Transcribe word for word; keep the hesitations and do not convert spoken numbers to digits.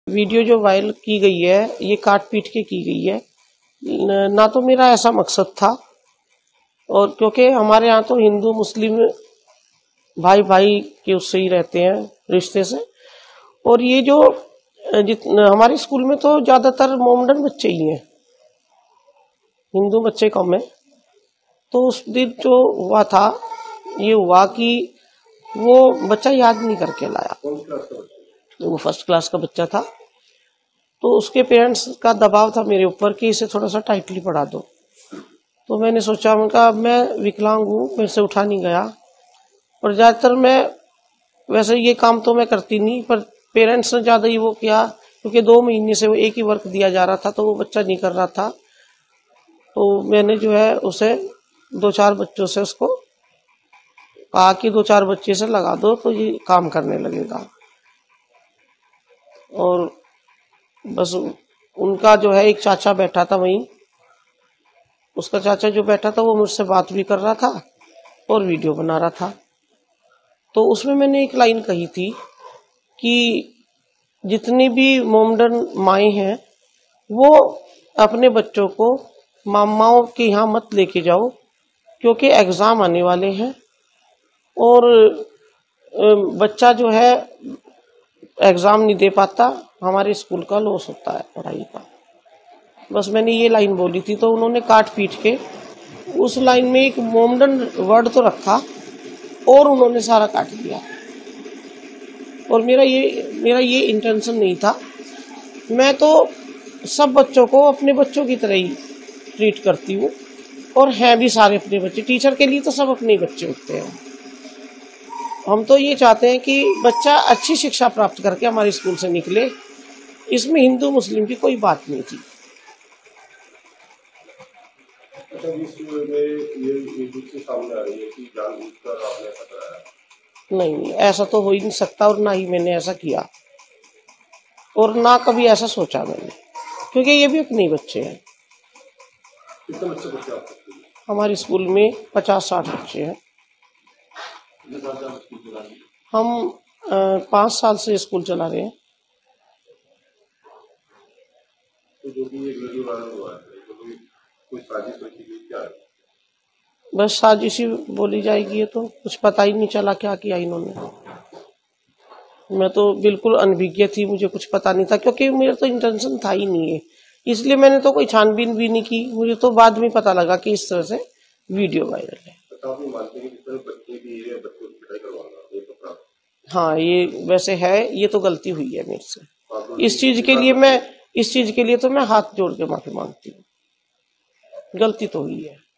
Video जो viral की गई है ये काट पीट के की गई है, ना तो मेरा ऐसा मकसद था। और क्योंकि हमारे यहाँ तो हिंदू मुस्लिम भाई भाई के उससे ही रहते हैं रिश्ते से। और ये जो जितना हमारे स्कूल में तो ज्यादातर मोमडन बच्चे ही हैं, हिंदू बच्चे कम है। तो उस दिन जो हुआ था ये हुआ कि वो बच्चा याद नहीं करके लाया, वो फर्स्ट क्लास का बच्चा था। तो उसके पेरेंट्स का दबाव था मेरे ऊपर कि इसे थोड़ा सा टाइटली पढ़ा दो। तो मैंने सोचा, मैं कहा मैं विकलांग हूँ, मेरे से उठा नहीं गया। और ज़्यादातर मैं वैसे ये काम तो मैं करती नहीं, पर पेरेंट्स ने ज़्यादा ही वो किया, क्योंकि दो महीने से वो एक ही वर्क दिया जा रहा था तो वो बच्चा नहीं कर रहा था। तो मैंने जो है उसे दो चार बच्चों से उसको कहा कि दो चार बच्चे से लगा दो तो ये काम करने लगेगा। और बस उनका जो है एक चाचा बैठा था वहीं, उसका चाचा जो बैठा था वो मुझसे बात भी कर रहा था और वीडियो बना रहा था। तो उसमें मैंने एक लाइन कही थी कि जितनी भी मोमडन माएँ हैं वो अपने बच्चों को मामाओं के यहाँ मत लेके जाओ, क्योंकि एग्ज़ाम आने वाले हैं और बच्चा जो है एग्ज़ाम नहीं दे पाता, हमारे स्कूल का लॉस होता है पढ़ाई का। बस मैंने ये लाइन बोली थी तो उन्होंने काट पीट के उस लाइन में एक मोमडन वर्ड तो रखा और उन्होंने सारा काट दिया। और मेरा ये मेरा ये इंटेंशन नहीं था। मैं तो सब बच्चों को अपने बच्चों की तरह ही ट्रीट करती हूँ, और हैं भी सारे अपने बच्चे। टीचर के लिए तो सब अपने बच्चे होते हैं। हम तो ये चाहते हैं कि बच्चा अच्छी शिक्षा प्राप्त करके हमारे स्कूल से निकले। इसमें हिंदू मुस्लिम की कोई बात नहीं थी। नहीं नहीं, ऐसा तो हो ही नहीं सकता, और ना ही मैंने ऐसा किया, और ना कभी ऐसा सोचा मैंने, क्योंकि ये भी अपने बच्चे हैं। कितने बच्चे बच्चे आप हमारे स्कूल में पचास साठ बच्चे हैं। हम पाँच साल से स्कूल चला रहे हैं। तो जो भी ये वीडियो वायरल हुआ है, तो कोई साजिश रखी गई क्या है? बस साजिश ही बोली जाएगी, ये तो कुछ पता ही नहीं चला क्या किया इन्होंने। मैं तो बिल्कुल अनभिज्ञ थी, मुझे कुछ पता नहीं था, क्योंकि मेरा तो इंटेंशन था ही नहीं है, इसलिए मैंने तो कोई छानबीन भी नहीं की। मुझे तो बाद में पता लगा कि इस तरह से वीडियो वायरल है। हाँ, ये वैसे है, ये तो गलती हुई है मेरे से। इस चीज के लिए मैं इस चीज के लिए तो मैं हाथ जोड़ के माफी मांगती हूँ। गलती तो हुई है।